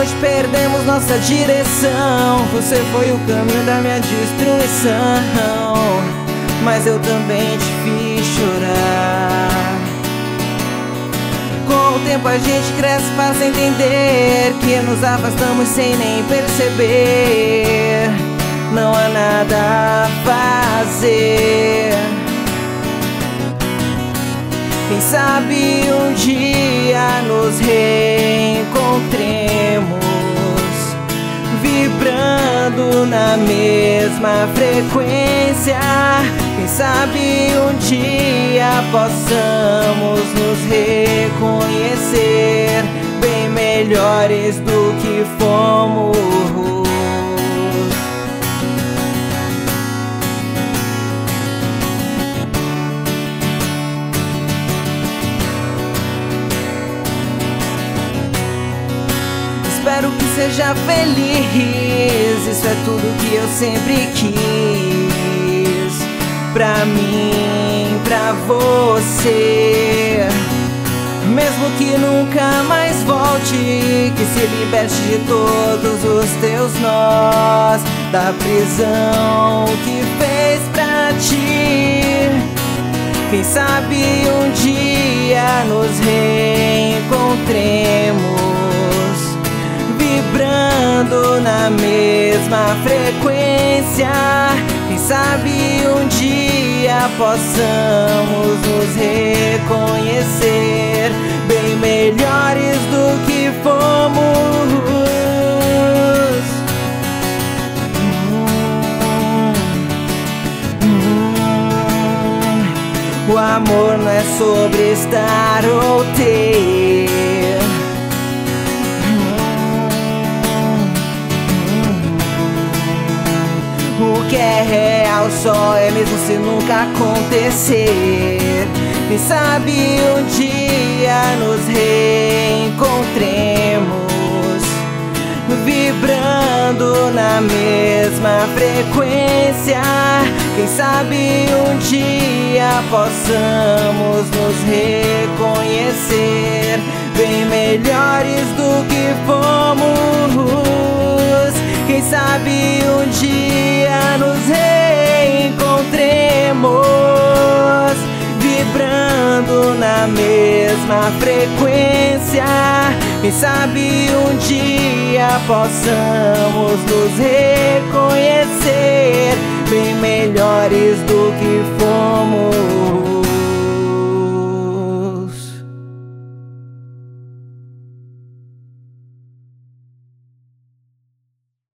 hoje perdemos nossa direção. Você foi o caminho da minha destruição, mas eu também te fiz chorar. Com o tempo a gente cresce, passa a entender que nos afastamos sem nem perceber. Não há nada a fazer. Quem sabe um dia nos reencontremos, vibrando na mesma frequência. Quem sabe um dia possamos nos reconhecer bem melhores do que fomos. Espero que seja feliz, isso é tudo que eu sempre quis. Pra mim, pra você. Mesmo que nunca mais volte, que se liberte de todos os teus nós, da prisão que fez pra ti. Quem sabe um dia nos reencontremos, vibrando na mesma frequência. Quem sabe um dia possamos nos reconhecer bem melhores do que fomos. O amor não é sobre estar ou ter. O que é real só é mesmo se nunca acontecer. Quem sabe um dia nos reencontremos, vibrando na mesma frequência. Quem sabe um dia possamos nos reconhecer bem melhores do que fomos. Quem sabe um dia nos reencontremos, vibrando na mesma frequência. Quem sabe um dia possamos nos reconhecer bem melhores do que fomos.